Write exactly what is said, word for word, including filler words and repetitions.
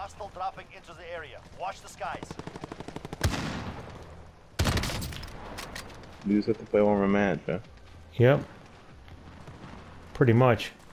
Hostile dropping into the area. Watch the skies. You just have to play one more match, huh? Yep. Pretty much.